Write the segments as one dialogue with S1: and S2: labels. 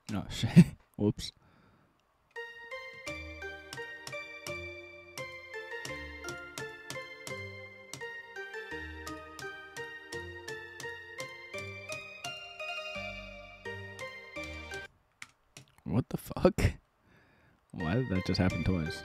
S1: Oh shit. Whoops. What the fuck? Why did that just happen twice?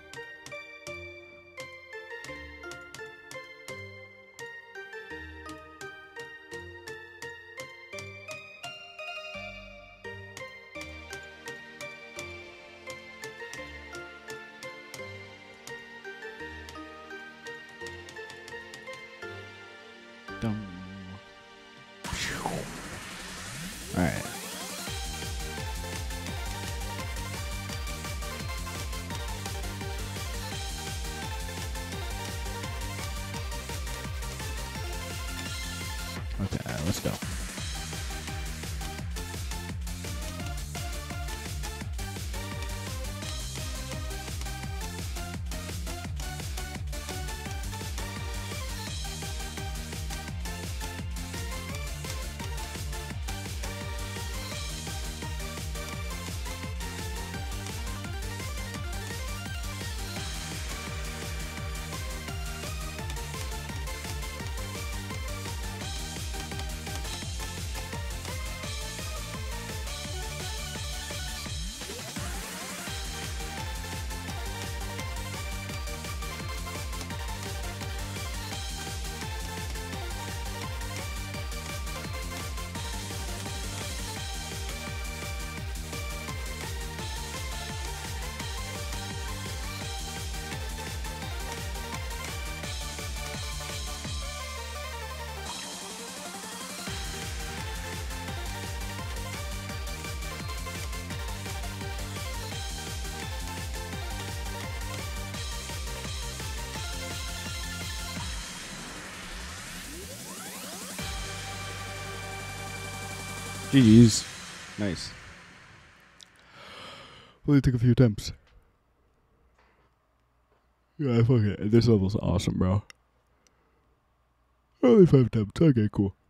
S1: Dum. All right. Okay, let's go. GG's. Nice. Only took a few attempts. Yeah, fuck it. This level's awesome, bro. Only 5 attempts. Okay, cool.